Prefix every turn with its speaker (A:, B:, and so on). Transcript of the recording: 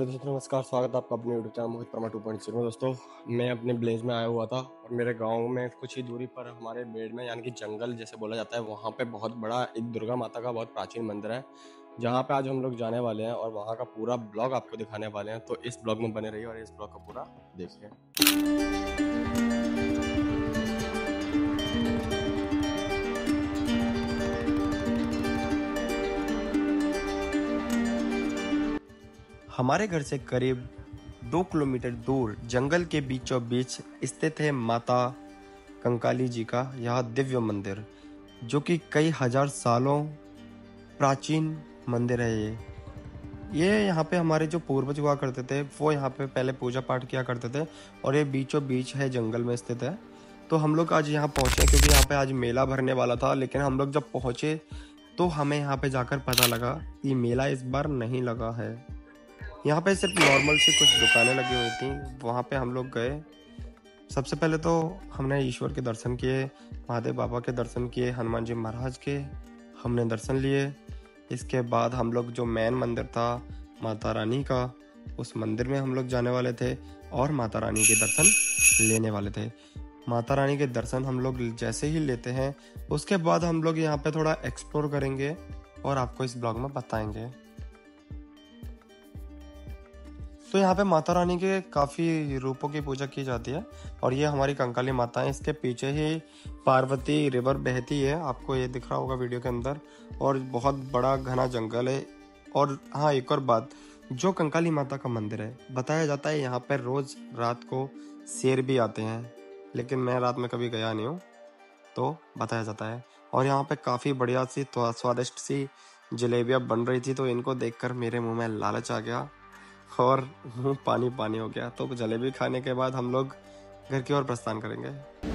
A: Hello दोस्तों, नमस्कार। स्वागत है आपका अपने यूट्यूब चैनल मोहित परमा 2.0 में। दोस्तों, मैं अपने विलेज में आया हुआ था और मेरे गांव में कुछ ही दूरी पर हमारे बेड में यानी कि जंगल जैसे बोला जाता है, वहाँ पे बहुत बड़ा एक दुर्गा माता का बहुत प्राचीन मंदिर है, जहाँ पे आज हम लोग जाने वाले हैं और वहाँ का पूरा ब्लॉग आपको दिखाने वाले हैं। तो इस ब्लॉग में बने रहिए और इस ब्लॉग को पूरा देखिए। हमारे घर से करीब 2 किलोमीटर दूर जंगल के बीचों बीच स्थित है माता कंकाली जी का यह दिव्य मंदिर, जो कि कई हजार सालों प्राचीन मंदिर है। ये यहाँ पे हमारे जो पूर्वज हुआ करते थे वो यहाँ पे पहले पूजा पाठ किया करते थे और ये बीचों बीच है, जंगल में स्थित है। तो हम लोग आज यहाँ पहुँचे क्योंकि यहाँ पे आज मेला भरने वाला था, लेकिन हम लोग जब पहुँचे तो हमें यहाँ पे जाकर पता लगा कि मेला इस बार नहीं लगा है। यहाँ पे सिर्फ नॉर्मल सी कुछ दुकानें लगी हुई थी, वहाँ पे हम लोग गए। सबसे पहले तो हमने ईश्वर के दर्शन किए, महादेव बाबा के दर्शन किए, हनुमान जी महाराज के हमने दर्शन लिए। इसके बाद हम लोग जो मेन मंदिर था माता रानी का, उस मंदिर में हम लोग जाने वाले थे और माता रानी के दर्शन लेने वाले थे। माता रानी के दर्शन हम लोग जैसे ही लेते हैं उसके बाद हम लोग यहाँ पे थोड़ा एक्सप्लोर करेंगे और आपको इस ब्लॉग में बताएंगे। तो यहाँ पे माता रानी के काफ़ी रूपों की पूजा की जाती है और ये हमारी कंकाली माता है। इसके पीछे ही पार्वती रिवर बहती है, आपको ये दिख रहा होगा वीडियो के अंदर, और बहुत बड़ा घना जंगल है। और हाँ, एक और बात, जो कंकाली माता का मंदिर है, बताया जाता है यहाँ पर रोज़ रात को शेर भी आते हैं, लेकिन मैं रात में कभी गया नहीं हूँ, तो बताया जाता है। और यहाँ पे काफ़ी बढ़िया सी स्वादिष्ट सी जलेबियाँ बन रही थी, तो इनको देखकर मेरे मुंह में लालच आ गया और मुंह पानी पानी हो गया। तो जलेबी खाने के बाद हम लोग घर की ओर प्रस्थान करेंगे।